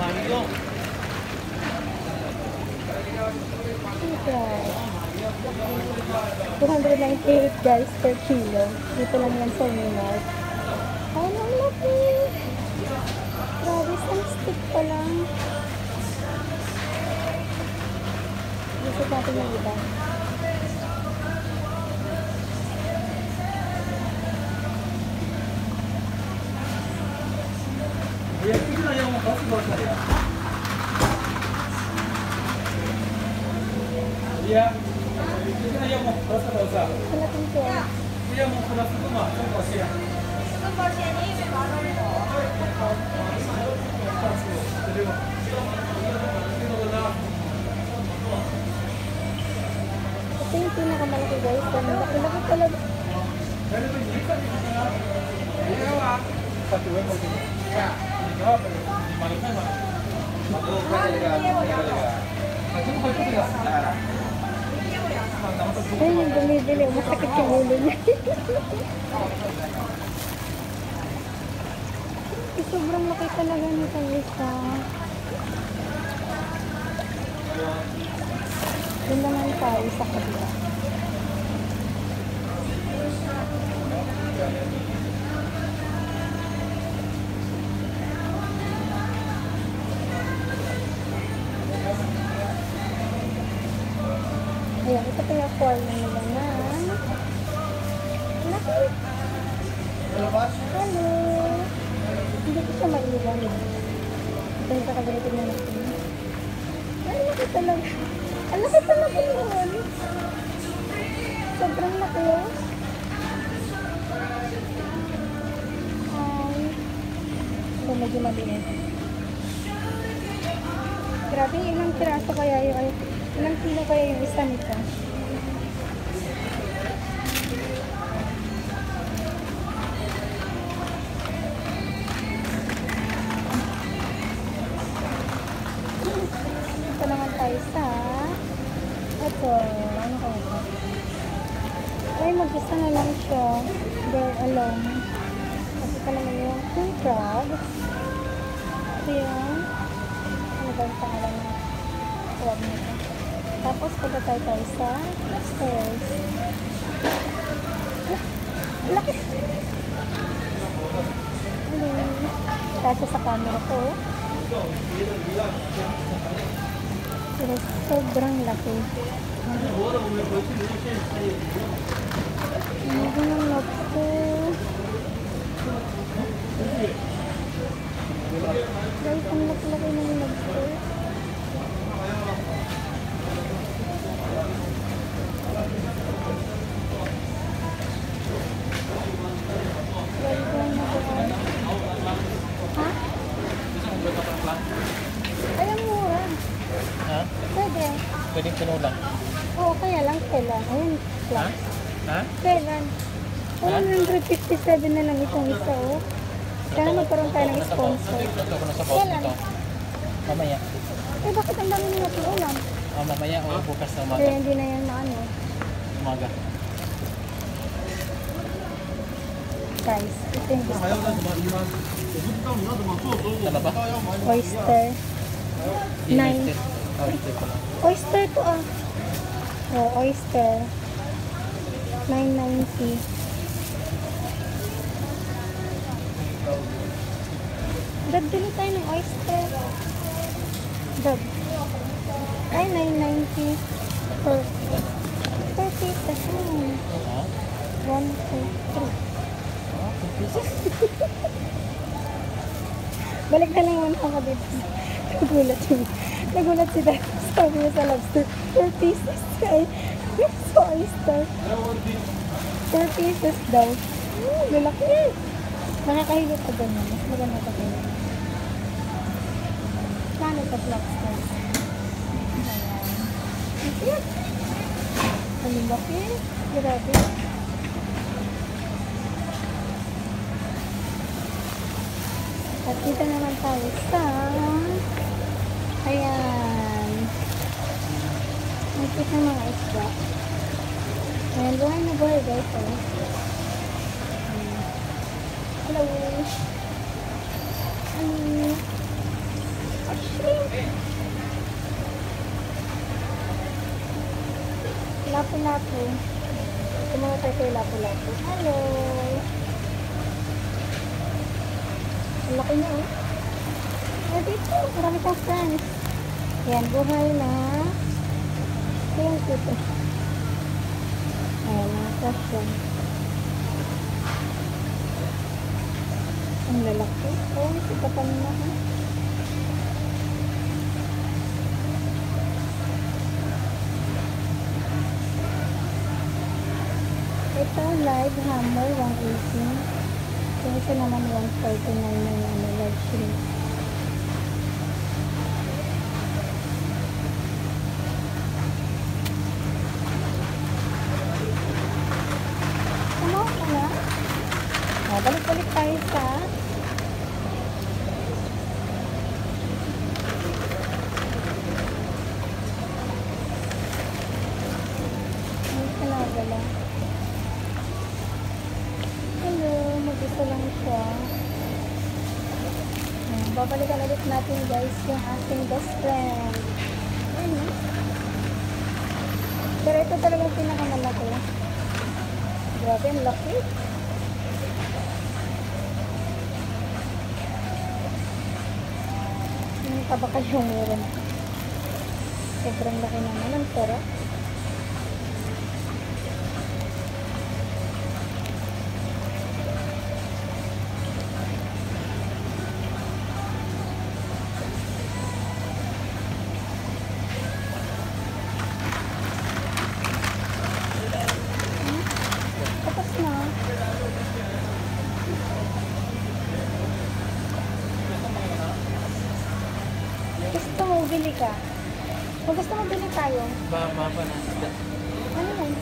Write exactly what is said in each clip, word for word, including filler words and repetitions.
two hundred ninety-eight guys per kilo. Dito lang yan sa Winmart. Ay, ang laki! Grabe, isang stick pa lang. Gusto natin yung iba. Yeah. Iya mau berapa dosa? Malaking to. Iya mau berapa tu mah? Berapa sih? Berapa sih ni? Ito yung pinakamalaki guys. Laki-laki talaga. Satu yang mungkin. Ya. Ini apa? Di mana mana? Satu kali kali. Satu kali kali. Ay, yung bumibili. Masakit yung ulo niya. Sobrang laki talaga nitong isa. Doon naman tayo sa kabila. Ayan, ito pa yung corner nila na laki. Hello. Hindi ko siya maiwan. Ito yung kakagalitin na natin. Ay, laki talaga. Ang laki talaga yun. Sobrang laki yun. Ay. Ito medyo maliit. Grabe, ilang piraso kaya yung ilang kilo kaya yung isa nito? Ito naman tayo sa ito, ano kaya ito? Ay, mag-isa na lang siya. There alone. Kasi ito naman yung king crab. Ito yung ano ba yung pangalan na crab nito? Tapos, punta tayo tayo sa stairs. Laki! Hello! Kasi sa camera ko. Pero sobrang laki. Lagi ng lobster. Guys, ang laki-laki ng lobster. Ay, ang mura. Ha? Pwede. Pwedeng pinulang. Oo, kaya lang kailan. Ayun, Ha? plus. Ha? Kailan? one hundred fifty-seven na lang itong isa, oh. Kaya magkaroon tayo ng sponsor. Ito ko na sa boss Kailan? ito. Mamaya. Eh, bakit ang dami nyo natin ulam? Ah, mamaya o bukas na umaga. Kaya hindi na yan maano. Umaga. Guys, ito yung gusto ko. Tala ba? Oyster. Nine. Limited. Oh, ito pala. Oyster to, ah. Oh, oyster. nine ninety. Dad, bili tayo ng oyster. Dad. Ay, nine ninety. Per, per pieces. Hmm. Ha? one, two, three. Ah, two pieces. Balik na lang yung ako dito. Nagulat yun. Nagulat si Dad. Sabi niya sa lobster. four pieces. Ay, sa oyster. four pieces daw. Hmm, lalaki. Nakakahilot ka ganyan. Mas maganda ka ganyan. Plano ka lobster. Ayan. Ang laki. Grabe. At dito naman tayo sa ayan nakikita ng mga isda. Ayan, buhay na buhay guys. Oh. Hello. Hello. lapu-lapu. Tumawag tayo kay lapu-lapu. Hello! Ang laki niya oh. Eh, dito, marami kang friends. Ayan, buhay na. Ayan, dito. Ayan, nakakas yan. Ang lalaki. Oh, sikatan na ha. Ito, live hammer, one eighty. So, ito naman, one forty-nine na yung ano, live shrimp. Ano ka na? Ah, balik-balik tayo sa ano ka na gala? Hello, mag-isa lang siya. Ah, babalikan ulit natin guys yung ating best friend. Ano? Pero ito talagang pinakamalaki. Grabe, ang laki. Yung tabakal yung meron. Sobrang laki naman ang tara. Tapos na. Gusto mo, bili ka. Kung gusto mo, bili tayo. Ba, ba, ba na. Ano yan?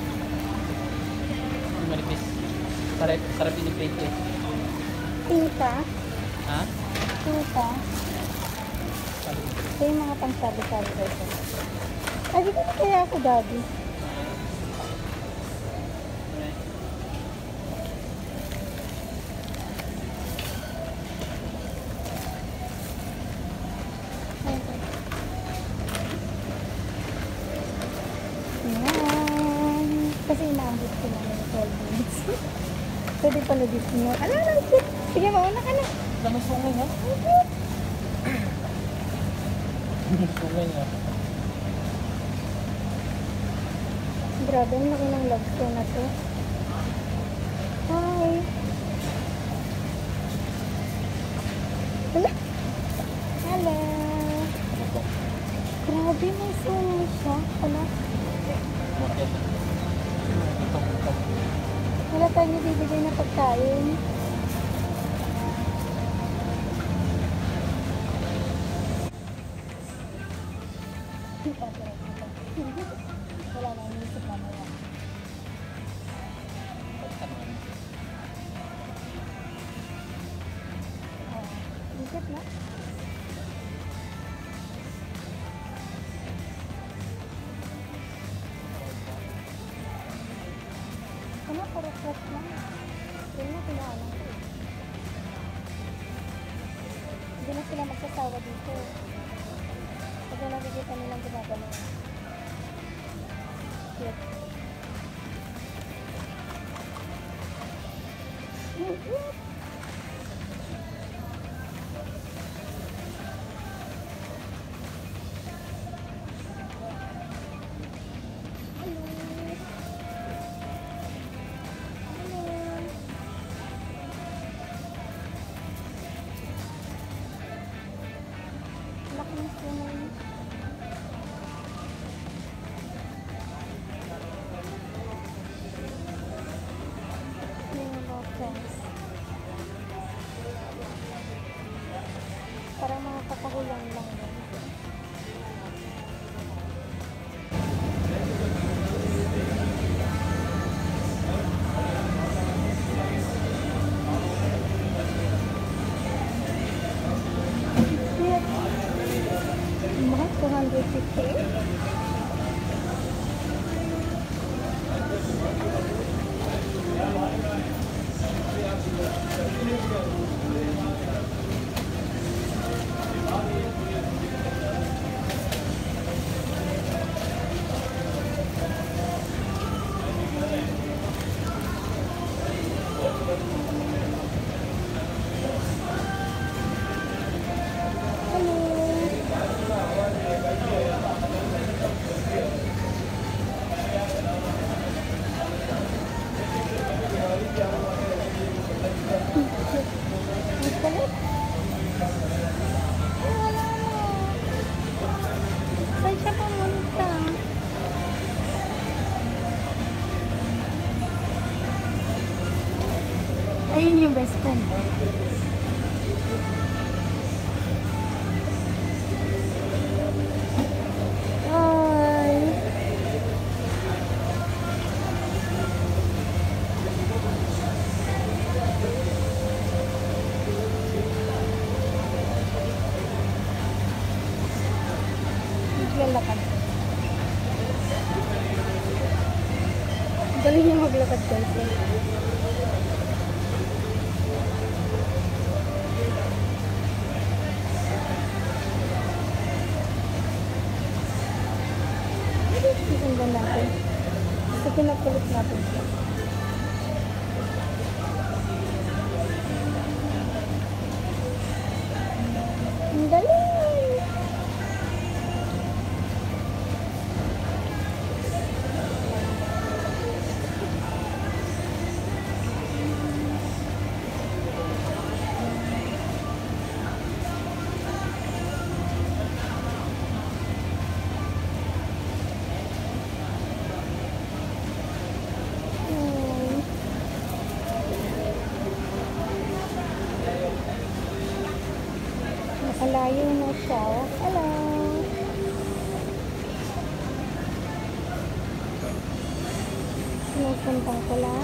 Manipis. Sarap, sarap ini-plate eh. Tinta. Ha? Tinta. Ito yung mga pang-sabi-sabi ko ito. Ay, di ba na kaya ako, daddy? Ayan. Kasi inaambit ko naman yung twelve minutes. Pwede pala dito mo. Ano, ano, cute. Sige, mauna ka na. Lamas sungay ha? Sungay ha? Grabe, ang laki ng lobster na to. Hi! Hala! Hello! Grabe, may sungay siya. Hala. Bakit? Itong, itong. Wala tayo bibigay na pagkain. Wala na, inisip mamaya. Pagtanong. Oh, inisip na. Ano, puro fresh lang. Yun na, pinaanan ko eh. Hindi na sila magsasawa dito. Pag na nakikita nilang gumagano. Cute. Mm-hmm. Laki ng sungay. Yung mga friends. Parang mga patahulang lang yun. Mahal, two hundred fifty. Ay, wala na. Saan siya pumunta? Ayun yung best friend. Ay. Maglalakad. Galing niya maglakad guys. Eh. Sisundan natin. Kasi pinakulit natin siya. Ang galing! Hmm. Nakalayo na siya. Hello! Sinusuntang ko lang.